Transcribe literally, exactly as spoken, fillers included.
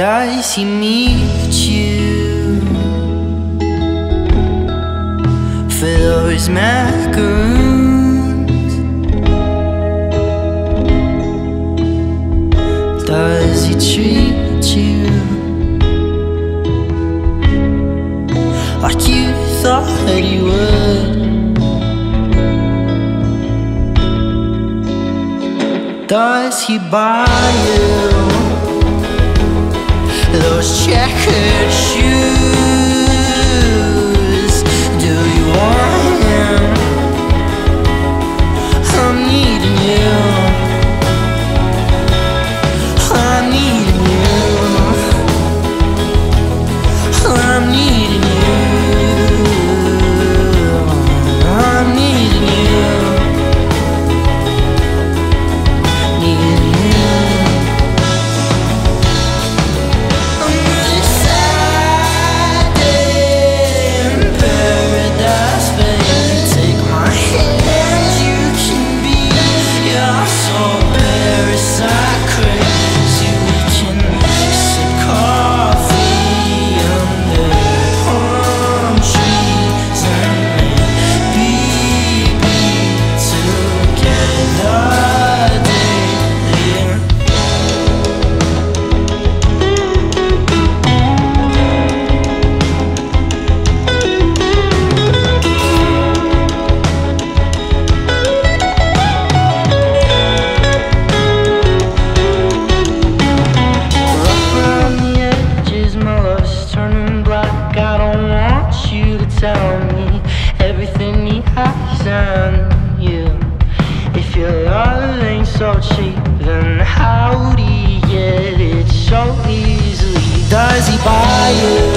Does he meet you for those macaroons? Does he treat you like you thought he would? Does he buy you those checkered shoes? Do you want him? I'm needing you. I'm needing you. I'm needing you. I'm needing you. Needing you. Tell me everything he has on you. If your love ain't so cheap, then how'd he get it so easily? Does he buy you